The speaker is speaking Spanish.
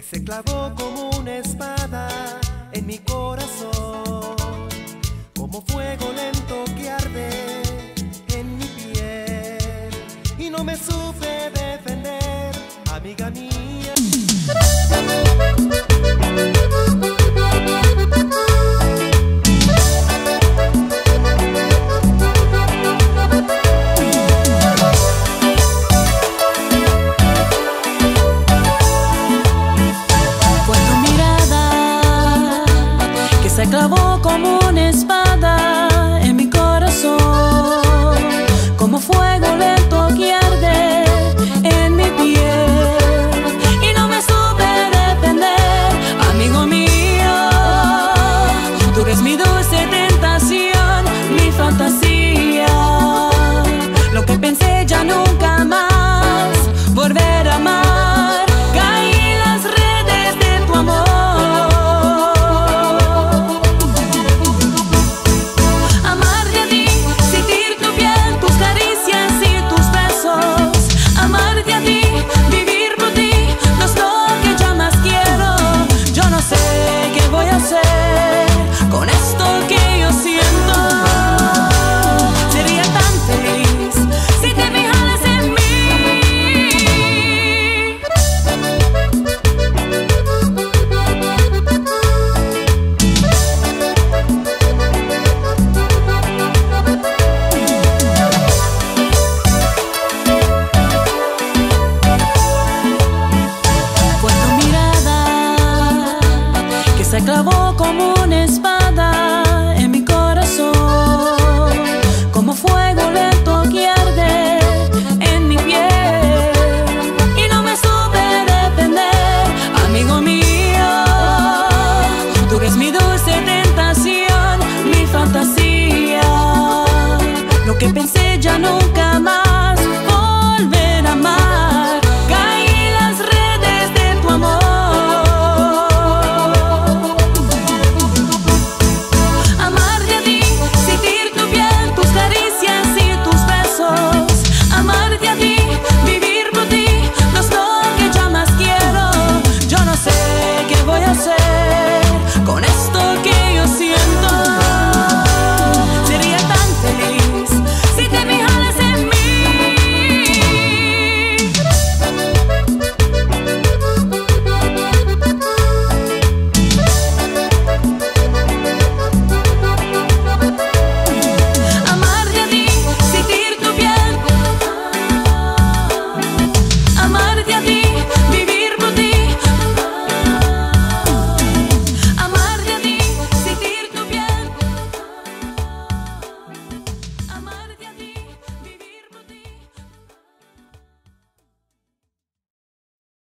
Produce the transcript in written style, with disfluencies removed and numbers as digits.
se clavó como una espada en mi corazón, como fuego lento que arde en mi piel, y no me supe defender, amiga mía. Se clavó como una espada en mi corazón, como fuego lento que arde en mi piel, y no me supe defender, amigo mío. Tú eres mi dulce tentación, mi fantasía, lo que pensé ya nunca más volver a amar. Caí en las redes de tu amor. Con esto que yo siento, sería tan feliz si te fijaras en mí. Fue tu mirada que se clavó como